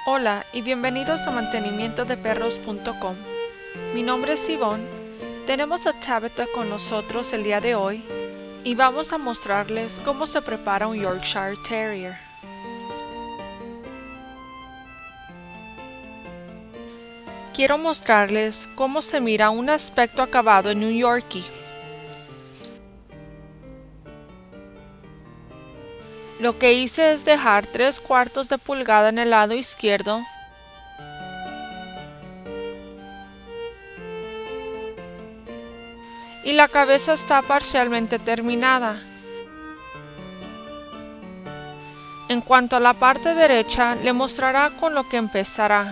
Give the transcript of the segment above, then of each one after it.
Hola y bienvenidos a mantenimientodeperros.com. Mi nombre es Yvonne. Tenemos a Tabitha con nosotros el día de hoy y vamos a mostrarles cómo se prepara un Yorkshire Terrier. Quiero mostrarles cómo se mira un aspecto acabado en un Yorkie. Lo que hice es dejar 3/4 de pulgada en el lado izquierdo y la cabeza está parcialmente terminada. En cuanto a la parte derecha, le mostrará con lo que empezará.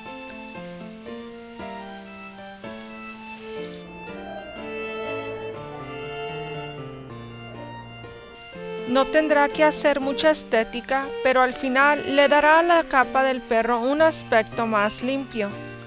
No tendrá que hacer mucha estética, pero al final le dará a la capa del perro un aspecto más limpio.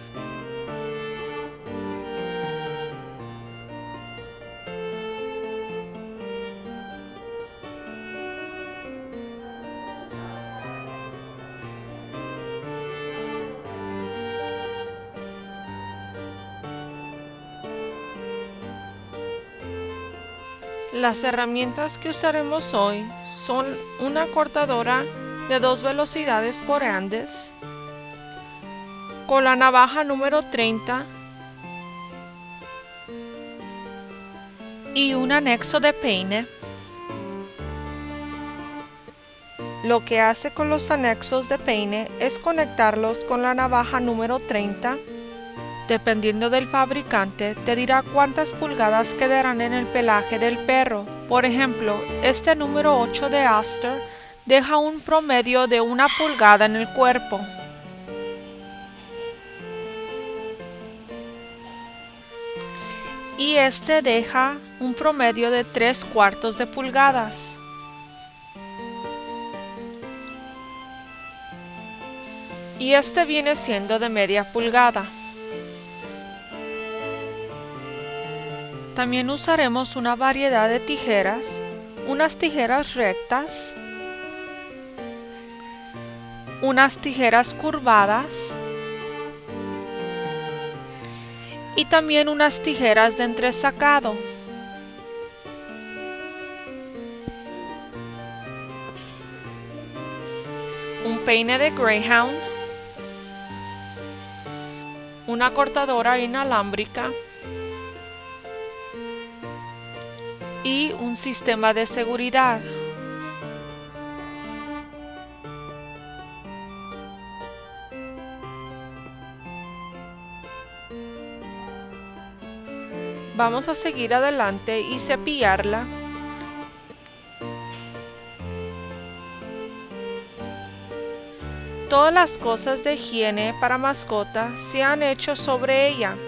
Las herramientas que usaremos hoy son una cortadora de 2 velocidades por Andes, con la navaja número 30 y un anexo de peine. Lo que hace con los anexos de peine es conectarlos con la navaja número 30. Dependiendo del fabricante, te dirá cuántas pulgadas quedarán en el pelaje del perro. Por ejemplo, este número 8 de Aster deja un promedio de 1 pulgada en el cuerpo. Y este deja un promedio de 3/4 de pulgadas. Y este viene siendo de media pulgada. También usaremos una variedad de tijeras, unas tijeras rectas, unas tijeras curvadas y también unas tijeras de entresacado. Un peine de Greyhound, una cortadora inalámbrica y un sistema de seguridad. Vamos a seguir adelante y cepillarla. Todas las cosas de higiene para mascota se han hecho sobre ella.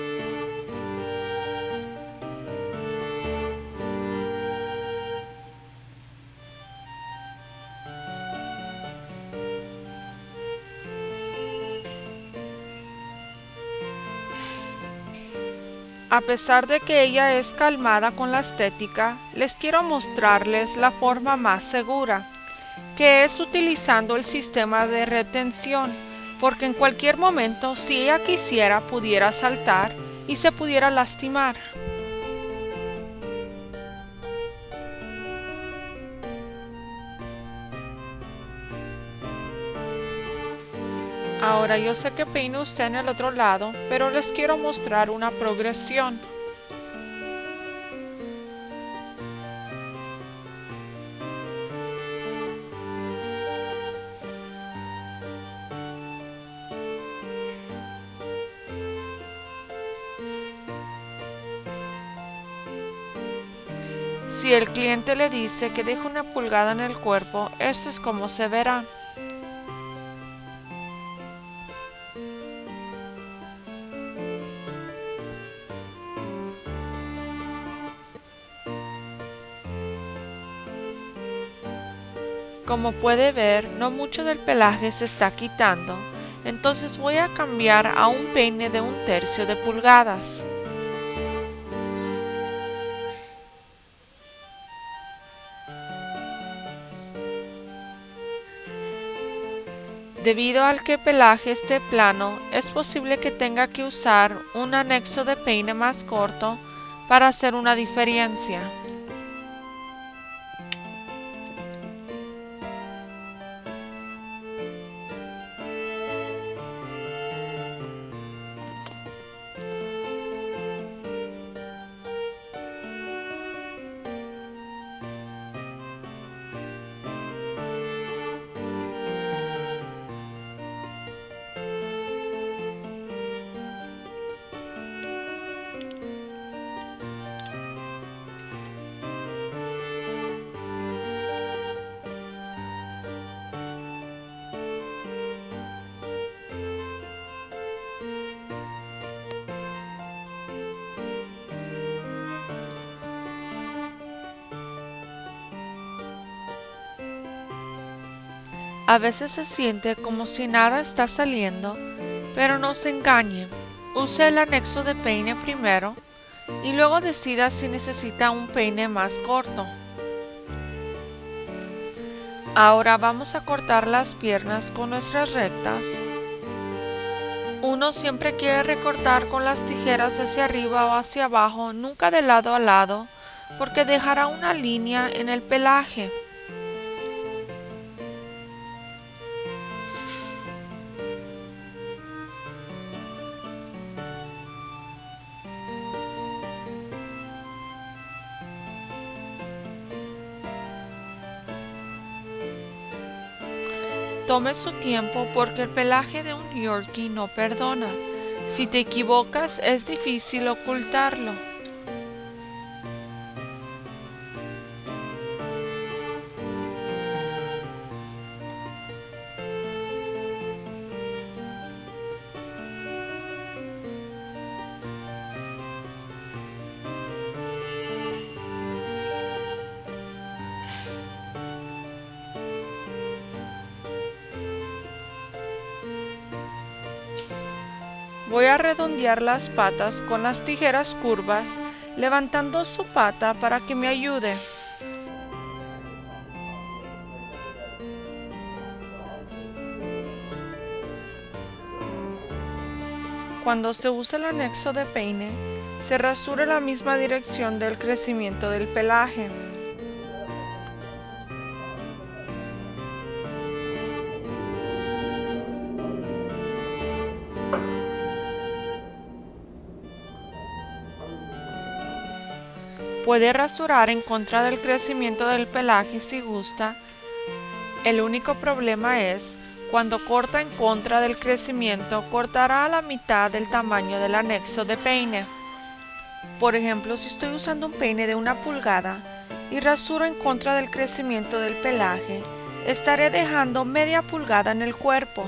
A pesar de que ella es calmada con la estética, les quiero mostrarles la forma más segura, que es utilizando el sistema de retención, porque en cualquier momento, si ella quisiera, pudiera saltar y se pudiera lastimar. Ahora yo sé que peina usted en el otro lado, pero les quiero mostrar una progresión. Si el cliente le dice que deje 1 pulgada en el cuerpo, esto es como se verá. Como puede ver, no mucho del pelaje se está quitando, entonces voy a cambiar a un peine de 1/3 de pulgadas. Debido al que el pelaje esté plano, es posible que tenga que usar un anexo de peine más corto para hacer una diferencia. A veces se siente como si nada está saliendo, pero no se engañe. Use el anexo de peine primero y luego decida si necesita un peine más corto. Ahora vamos a cortar las piernas con nuestras rectas. Uno siempre quiere recortar con las tijeras hacia arriba o hacia abajo, nunca de lado a lado, porque dejará una línea en el pelaje. Tome su tiempo porque el pelaje de un Yorkie no perdona. Si te equivocas, es difícil ocultarlo. Voy a redondear las patas con las tijeras curvas, levantando su pata para que me ayude. Cuando se usa el anexo de peine, se rasura la misma dirección del crecimiento del pelaje. Puede rasurar en contra del crecimiento del pelaje si gusta. El único problema es, cuando corta en contra del crecimiento, cortará a la mitad del tamaño del anexo de peine. Por ejemplo, si estoy usando un peine de 1 pulgada y rasuro en contra del crecimiento del pelaje, estaré dejando media pulgada en el cuerpo.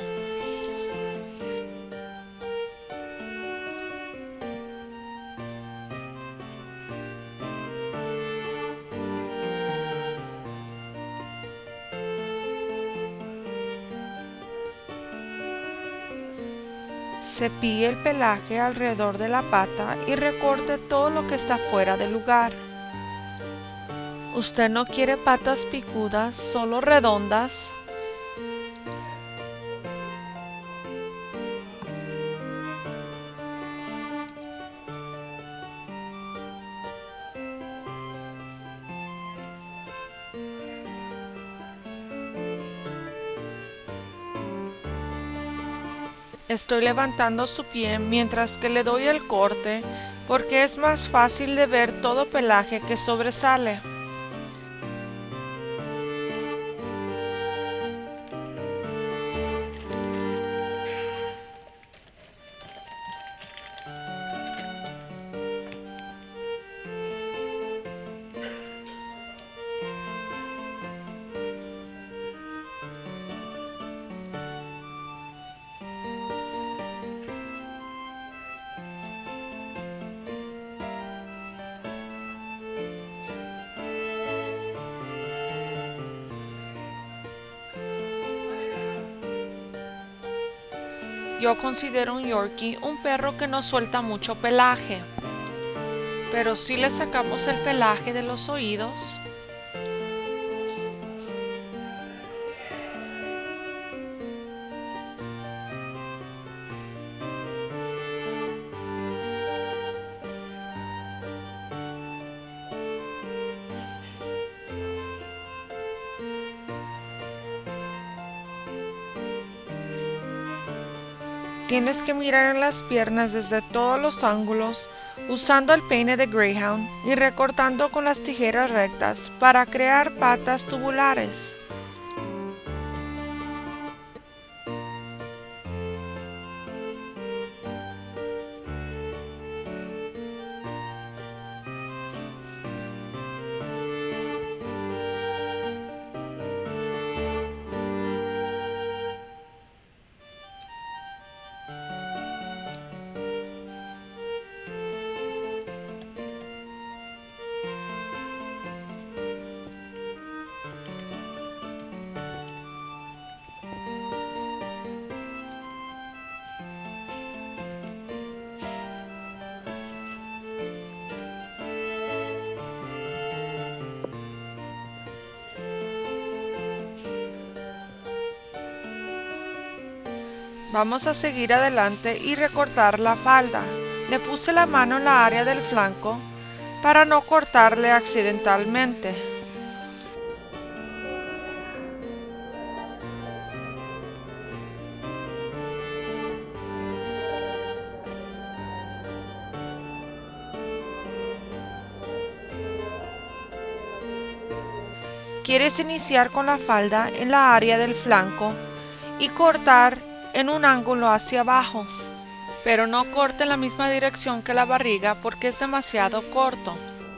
Cepille el pelaje alrededor de la pata y recorte todo lo que está fuera de lugar. Usted no quiere patas picudas, solo redondas. Estoy levantando su pie mientras que le doy el corte porque es más fácil de ver todo pelaje que sobresale. Yo considero un Yorkie un perro que no suelta mucho pelaje, pero si le sacamos el pelaje de los oídos, tienes que mirar en las piernas desde todos los ángulos usando el peine de Greyhound y recortando con las tijeras rectas para crear patas tubulares. Vamos a seguir adelante y recortar la falda. Le puse la mano en la área del flanco para no cortarle accidentalmente. Quieres iniciar con la falda en la área del flanco y cortar en un ángulo hacia abajo, pero no corte en la misma dirección que la barriga porque es demasiado corto.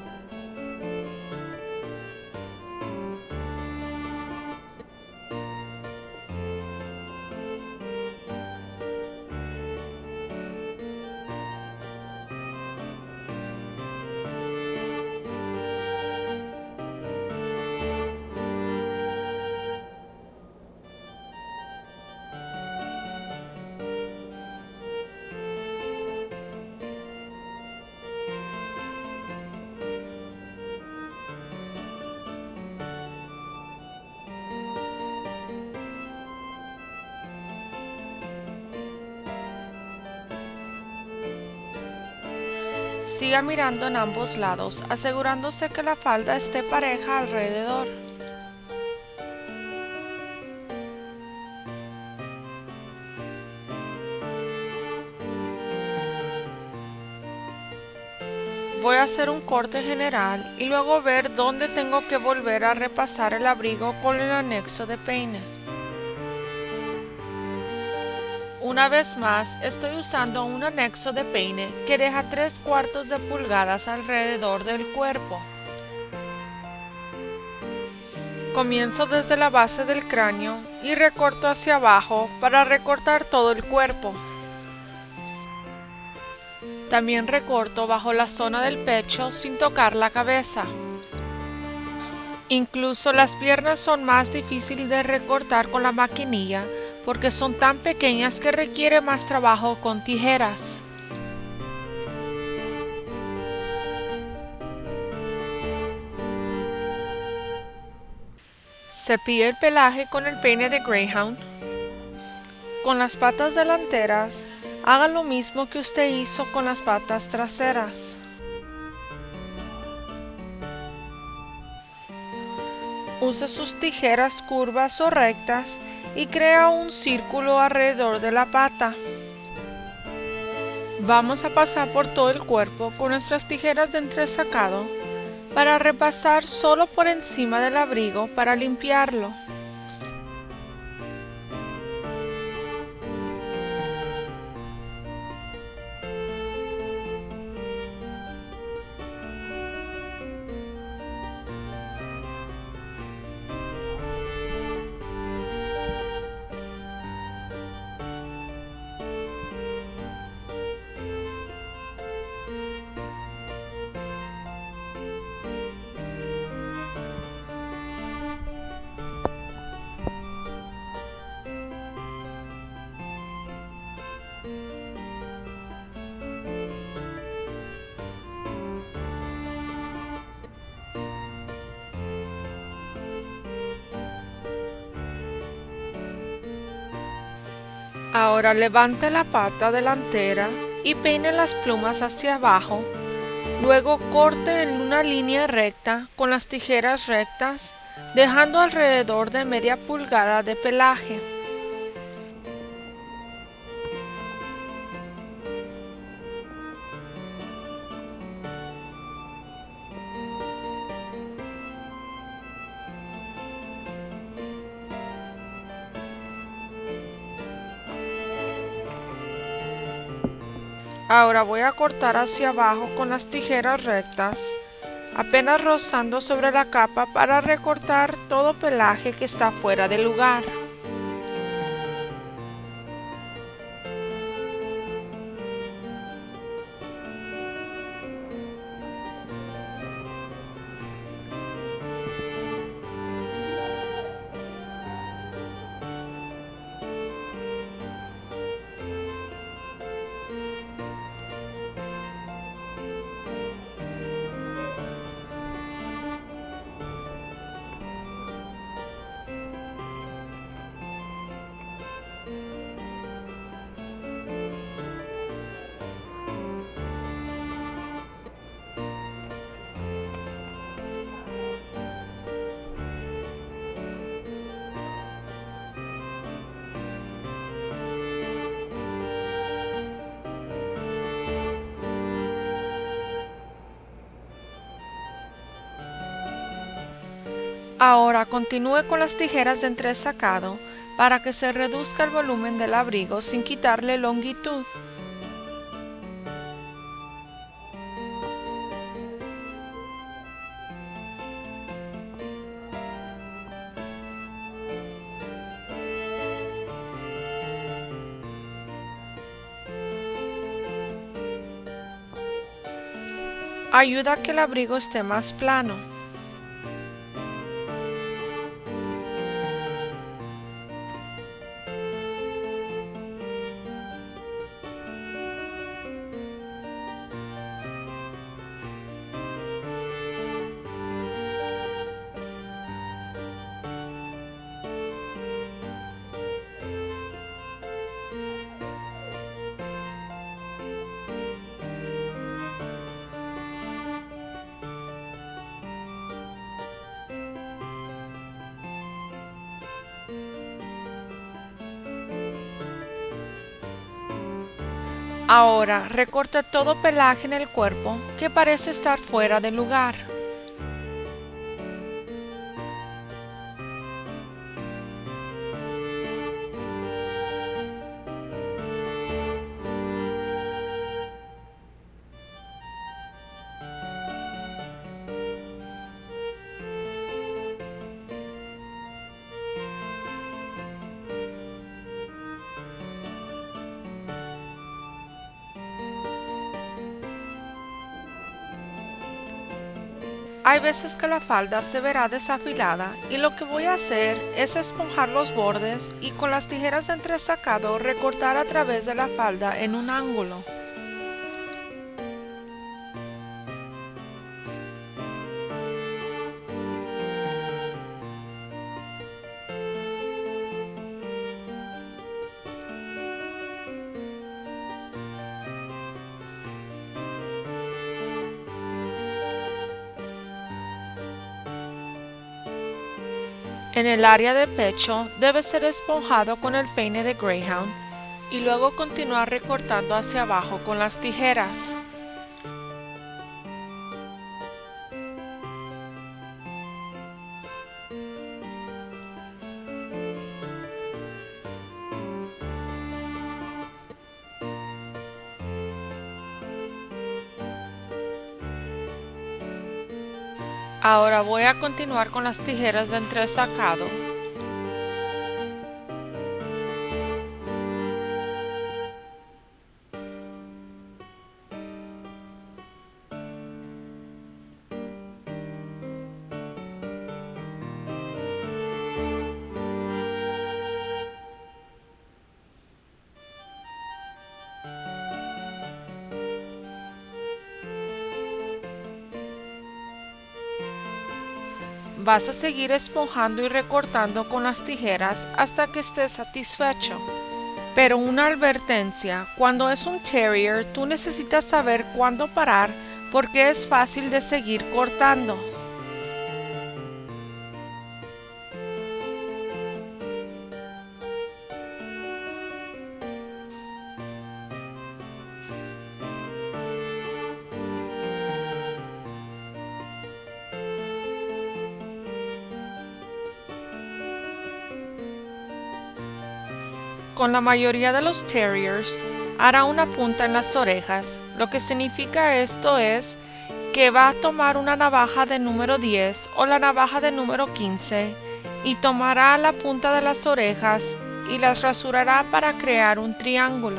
Siga mirando en ambos lados, asegurándose que la falda esté pareja alrededor. Voy a hacer un corte general y luego ver dónde tengo que volver a repasar el abrigo con el anexo de peine. Una vez más, estoy usando un anexo de peine que deja 3/4 de pulgadas alrededor del cuerpo. Comienzo desde la base del cráneo y recorto hacia abajo para recortar todo el cuerpo. También recorto bajo la zona del pecho sin tocar la cabeza. Incluso las piernas son más difíciles de recortar con la maquinilla porque son tan pequeñas que requiere más trabajo con tijeras. Cepille el pelaje con el peine de Greyhound. Con las patas delanteras, haga lo mismo que usted hizo con las patas traseras. Use sus tijeras curvas o rectas y crea un círculo alrededor de la pata. Vamos a pasar por todo el cuerpo con nuestras tijeras de entresacado para repasar solo por encima del abrigo para limpiarlo. Ahora levante la pata delantera y peine las plumas hacia abajo. Luego corte en una línea recta con las tijeras rectas, dejando alrededor de media pulgada de pelaje. Ahora voy a cortar hacia abajo con las tijeras rectas, apenas rozando sobre la capa para recortar todo pelaje que está fuera de lugar. Ahora continúe con las tijeras de entresacado para que se reduzca el volumen del abrigo sin quitarle longitud. Ayuda a que el abrigo esté más plano. Ahora recorte todo pelaje en el cuerpo que parece estar fuera de lugar. Hay veces que la falda se verá desafilada y lo que voy a hacer es esponjar los bordes y con las tijeras de entresacado recortar a través de la falda en un ángulo. En el área de pecho debe ser esponjado con el peine de Greyhound y luego continuar recortando hacia abajo con las tijeras. Ahora voy a continuar con las tijeras de entresacado. Vas a seguir esponjando y recortando con las tijeras hasta que estés satisfecho. Pero una advertencia, cuando es un terrier tú necesitas saber cuándo parar porque es fácil de seguir cortando. Con la mayoría de los terriers, hará una punta en las orejas. Lo que significa esto es que va a tomar una navaja de número 10 o la navaja de número 15 y tomará la punta de las orejas y las rasurará para crear un triángulo.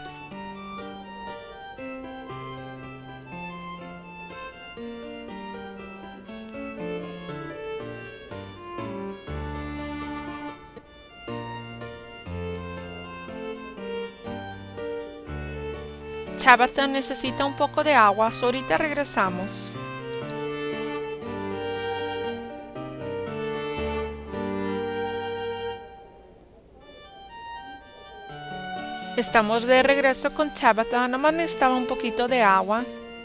Tabitha necesita un poco de agua, ahorita regresamos. Estamos de regreso con Tabitha, nomás necesitaba un poquito de agua.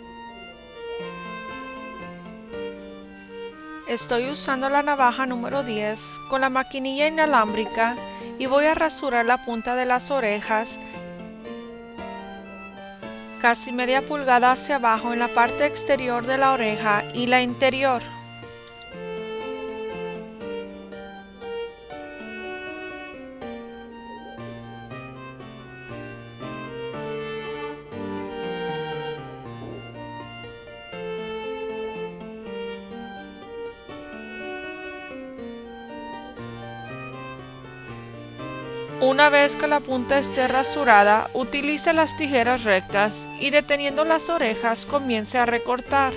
Estoy usando la navaja número 10 con la maquinilla inalámbrica y voy a rasurar la punta de las orejas casi media pulgada hacia abajo en la parte exterior de la oreja y la interior. Una vez que la punta esté rasurada, utilice las tijeras rectas y deteniendo las orejas comience a recortar.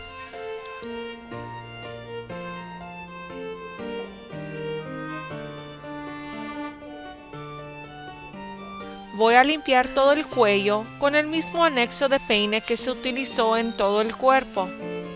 Voy a limpiar todo el cuello con el mismo anexo de peine que se utilizó en todo el cuerpo.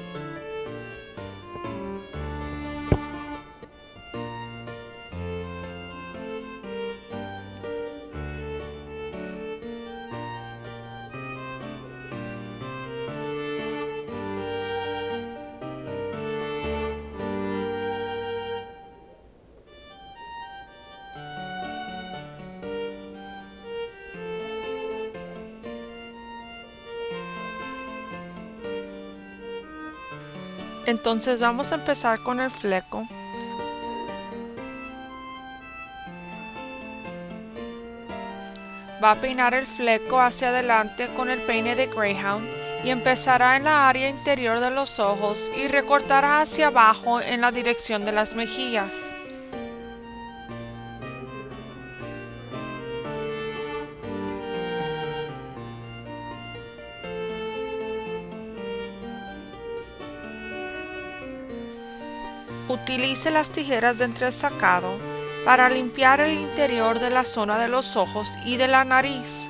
Entonces vamos a empezar con el fleco. Va a peinar el fleco hacia adelante con el peine de Greyhound y empezará en la área interior de los ojos y recortará hacia abajo en la dirección de las mejillas. Utilice las tijeras de entresacado para limpiar el interior de la zona de los ojos y de la nariz.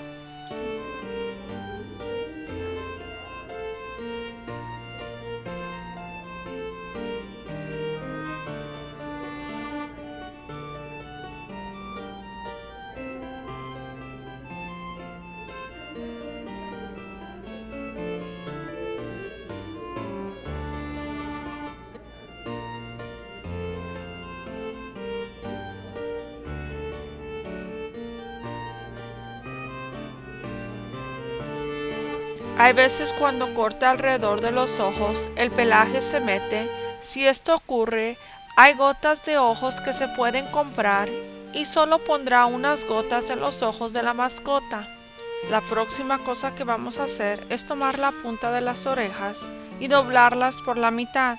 Hay veces cuando corta alrededor de los ojos, el pelaje se mete. Si esto ocurre, hay gotas de ojos que se pueden comprar y solo pondrá unas gotas en los ojos de la mascota. La próxima cosa que vamos a hacer es tomar la punta de las orejas y doblarlas por la mitad.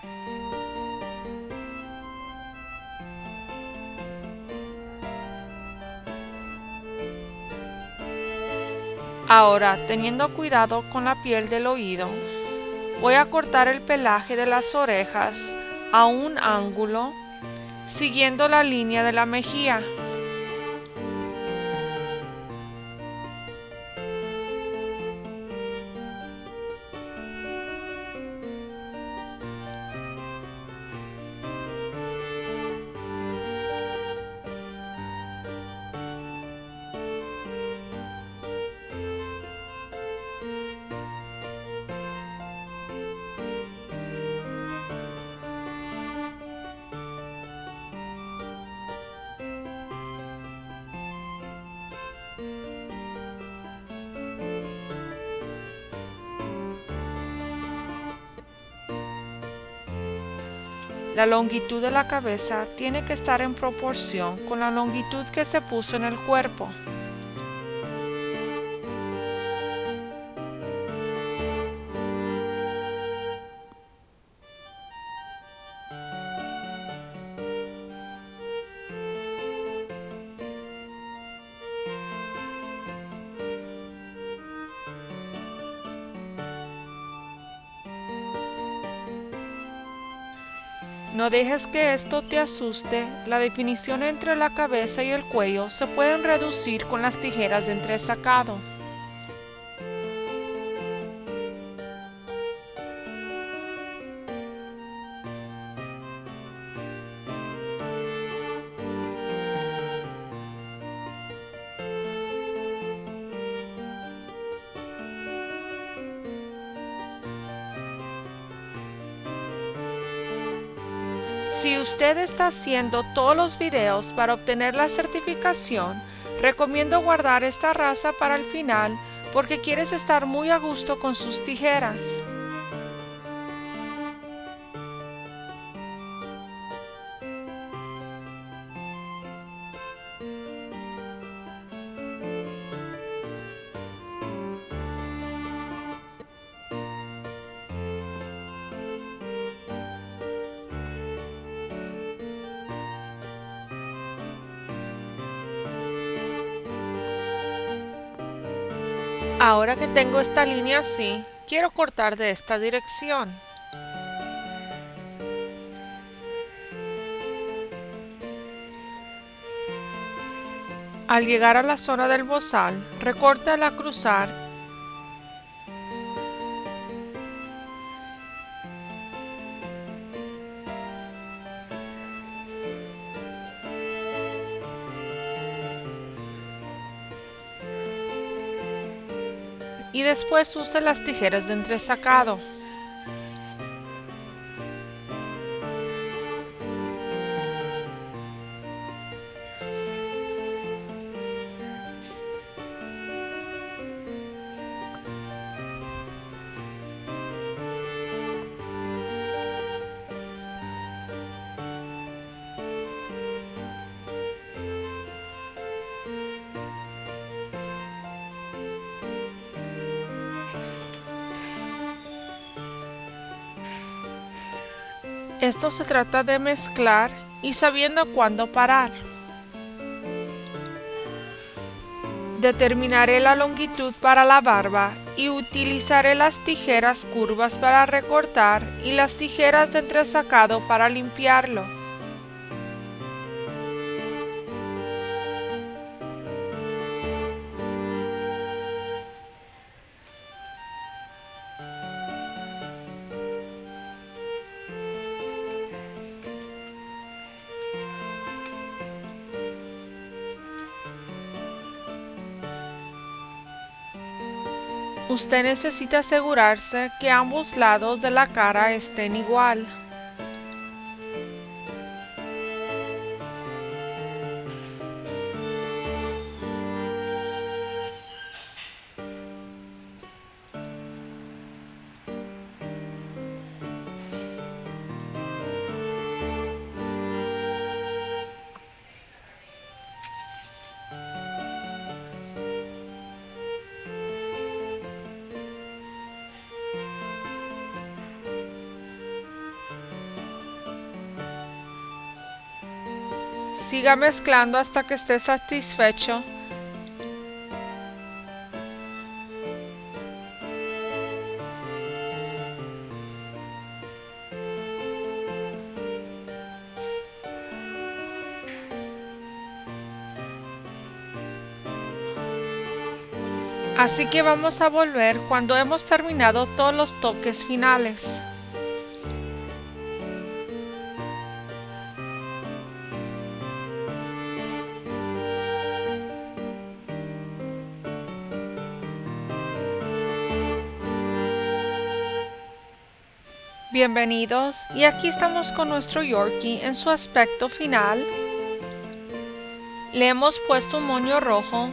Ahora, teniendo cuidado con la piel del oído, voy a cortar el pelaje de las orejas a un ángulo, siguiendo la línea de la mejilla. La longitud de la cabeza tiene que estar en proporción con la longitud que se puso en el cuerpo. No dejes que esto te asuste, la definición entre la cabeza y el cuello se pueden reducir con las tijeras de entresacado. Si usted está haciendo todos los videos para obtener la certificación, recomiendo guardar esta raza para el final porque quieres estar muy a gusto con sus tijeras. Ahora que tengo esta línea así, quiero cortar de esta dirección. Al llegar a la zona del bozal, recórtala a cruzar y después use las tijeras de entresacado. Esto se trata de mezclar y sabiendo cuándo parar. Determinaré la longitud para la barba y utilizaré las tijeras curvas para recortar y las tijeras de entresacado para limpiarlo. Usted necesita asegurarse que ambos lados de la cara estén igual. Siga mezclando hasta que esté satisfecho. Así que vamos a volver cuando hemos terminado todos los toques finales. Bienvenidos, y aquí estamos con nuestro Yorkie en su aspecto final. Le hemos puesto un moño rojo.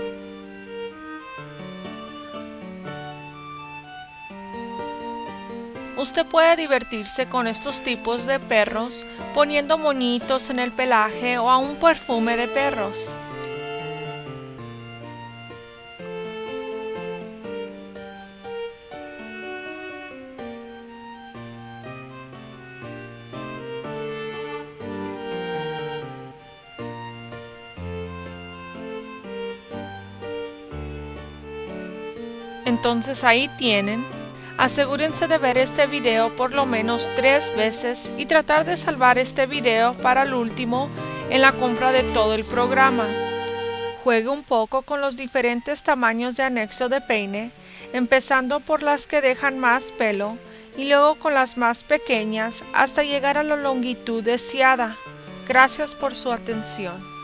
Usted puede divertirse con estos tipos de perros poniendo moñitos en el pelaje o a un perfume de perros. Entonces ahí tienen. Asegúrense de ver este video por lo menos 3 veces y tratar de salvar este video para el último en la compra de todo el programa. Juegue un poco con los diferentes tamaños de anexo de peine, empezando por las que dejan más pelo y luego con las más pequeñas hasta llegar a la longitud deseada. Gracias por su atención.